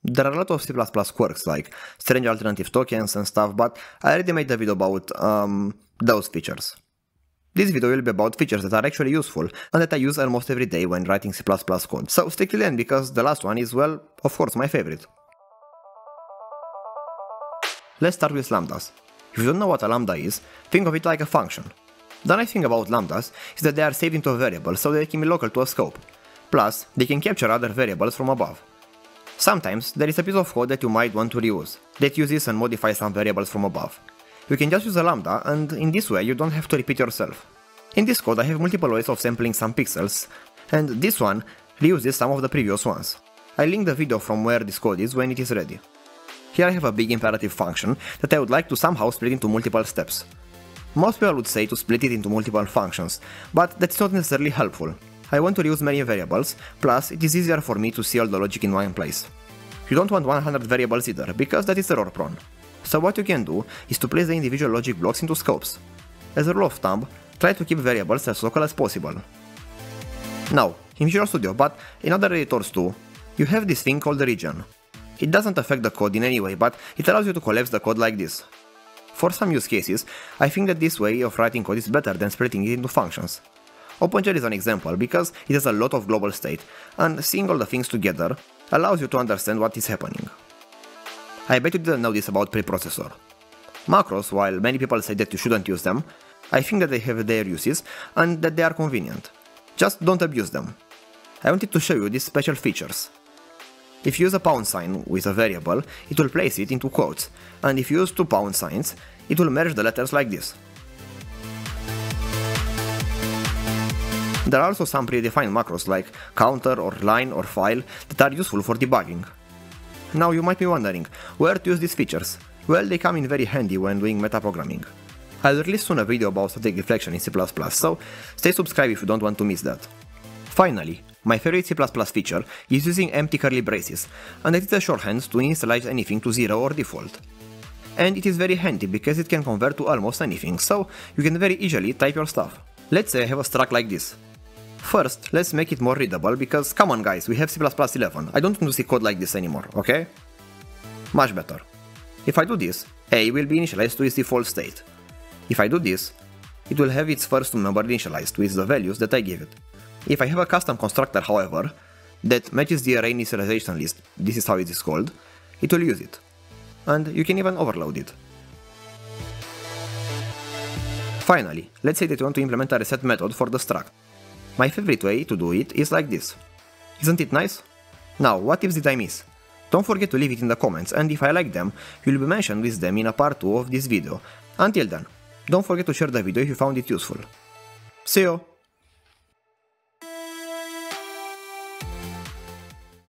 There are a lot of C++ quirks like strange alternative tokens and stuff, but I already made a video about those features. This video will be about features that are actually useful and that I use almost every day when writing C++ code, so stick till the end because the last one is, well, of course my favorite. Let's start with lambdas. If you don't know what a lambda is, think of it like a function. The nice thing about lambdas is that they are saved into a variable so they can be local to a scope. Plus, they can capture other variables from above. Sometimes there is a piece of code that you might want to reuse, that uses and modifies some variables from above. You can just use a lambda and in this way you don't have to repeat yourself. In this code I have multiple ways of sampling some pixels, and this one reuses some of the previous ones. I'll link the video from where this code is when it is ready. Here I have a big imperative function that I would like to somehow split into multiple steps. Most people would say to split it into multiple functions, but that's not necessarily helpful. I want to reuse many variables, plus it is easier for me to see all the logic in one place. You don't want 100 variables either, because that is error prone. So what you can do is to place the individual logic blocks into scopes. As a rule of thumb, try to keep variables as local as possible. Now, in Visual Studio, but in other editors too, you have this thing called the region. It doesn't affect the code in any way, but it allows you to collapse the code like this. For some use cases, I think that this way of writing code is better than splitting it into functions. OpenGL is an example because it has a lot of global state, and seeing all the things together allows you to understand what is happening. I bet you didn't know this about preprocessor. Macros, while many people say that you shouldn't use them, I think that they have their uses and that they are convenient. Just don't abuse them. I wanted to show you these special features. If you use a pound sign with a variable, it will place it into quotes, and if you use two pound signs, it will merge the letters like this. There are also some predefined macros like counter or line or file that are useful for debugging. Now you might be wondering, where to use these features? Well, they come in very handy when doing metaprogramming. I'll release soon a video about static reflection in C++, so stay subscribed if you don't want to miss that. Finally, my favorite C++ feature is using empty curly braces, and that is a shorthand to initialize anything to 0 or default. And it is very handy because it can convert to almost anything, so you can very easily type your stuff. Let's say I have a struct like this. First, let's make it more readable because, come on guys, we have C++ 11, I don't want to see code like this anymore, okay? Much better. If I do this, A will be initialized to its default state. If I do this, it will have its first member initialized with the values that I give it. If I have a custom constructor, however, that matches the array initialization list, this is how it is called, it will use it. And you can even overload it. Finally, let's say that you want to implement a reset method for the struct. My favorite way to do it is like this. Isn't it nice? Now, what tips did I miss? Don't forget to leave it in the comments, and if I like them, you'll be mentioned with them in a part 2 of this video. Until then, don't forget to share the video if you found it useful. See you!